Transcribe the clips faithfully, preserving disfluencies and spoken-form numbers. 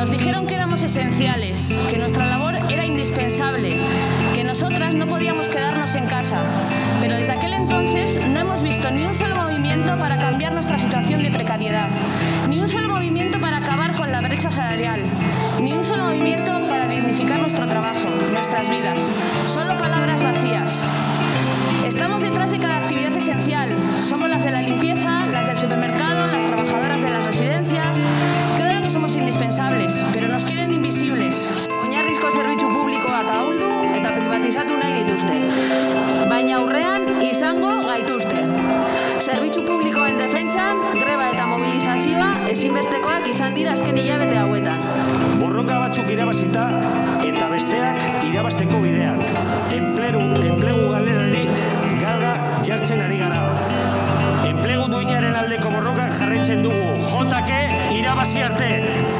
Nos dijeron que éramos esenciales, que nuestra labor era indispensable, que nosotras no podíamos quedarnos en casa. Pero desde aquel entonces no hemos visto ni un solo movimiento para cambiar nuestra situación de precariedad, ni un solo movimiento para acabar con la brecha salarial, ni un solo movimiento para dignificar nuestro trabajo, nuestras vidas. Solo palabras vacías. Estamos detrás de cada actividad esencial. Somos las de la limpieza, las del supermercado, las trabajadoras de las residencias. Claro que somos indispensables, pero nos quieren invisibles. Oinarrizko zerbitzu publikoak ahuldu eta privatizatu nahi dituzte. Baina aurrean izango gaituzte. Zerbitzu publikoen defentsan, greba eta mobilizazioa ezinbestekoak izan dira azken hilabete hauetan. Borroka batzuk irabazita eta besteak irabazteko bidean. Enplegu, enplegu galerari galga jartzen ari gara. Enplegu duinaren aldeko borrokak jarraitzen dugu. Jotake irabazi arte.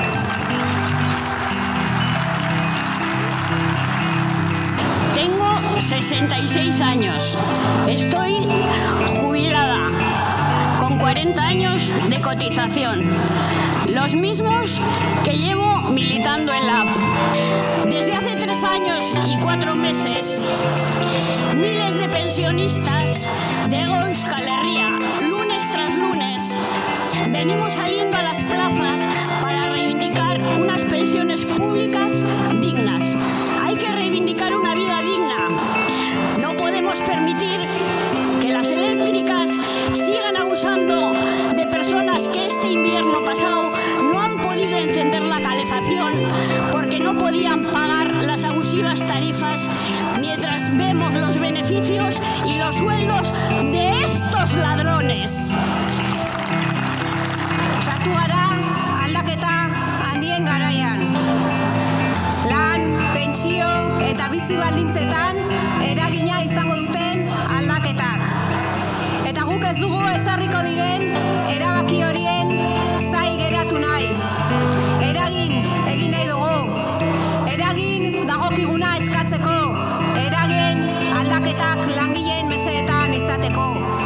Tengo sesenta y seis años. Estoy jubilada, con cuarenta años de cotización. Los mismos que llevo militando en la A P. Desde hace tres años y cuatro meses, miles de pensionistas de Euskal Herria, lunes tras lunes, venimos saliendo a las plazas para reivindicar unas pensiones públicas dignas. Hay que reivindicar una vida digna. No podemos permitir que las eléctricas sigan abusando de personas que este invierno pasado no han podido encender la calefacción porque no podían pagar las abusivas tarifas, mientras vemos los beneficios y los sueldos de estos ladrones. Sartu gara aldaketa handien garaian. Lan, pentsio eta bizi baldintzetan eragina izango duten aldaketak. Eta guk ez dugu ezarriko diren erabaki horien zai geratu nahi. Eragin egin nahi dugu. Eragin dagokiguna eskatzeko. Eragin aldaketak langileen mesedetan izateko.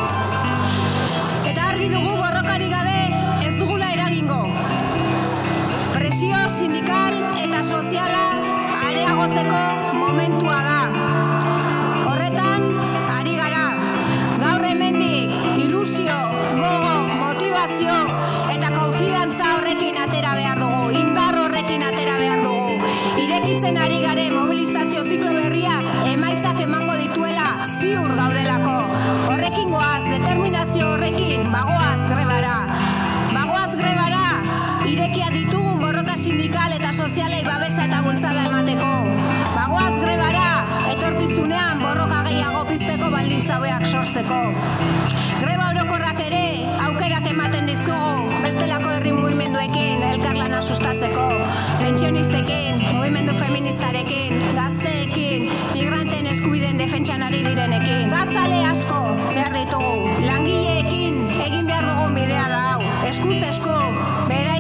Eta argi dugu borrokari gabe ez dugula eragingo. Presio sindikal eta soziala areagotzeko momentua da. Horretan, ari gara. Gaur hemendik ilusio, gogo, motivazio eta konfidantza horrekin atera behar dugu. Indar horrekin atera behar dugu. Irekitzen ari gare mobilizazio ziklo berriak emaitzak emango dituela ziur gaudelako. Horrekin goaz, determinazio horrekin, bagoaz grebara. Bagoaz grebara, irekia ditugun borroka sindikal eta sozialei babesa eta bultzada emateko. Bagoaz grebara, etorkizunean borroka gehiago pizteko baldintza hobeak sortzeko. Greba orokorrak ere aukerak ematen dizkugu, bestelako herri mugimenduekin elkarlana sustatzeko. Pentsionistekin, mugimendu feministarekin, gazteekin, migranten eskubideen defentsan ari direnekin. Gatzale asko behar ditugu, langileekin egin behar dugun bidea da hau. Eskuz esku, bera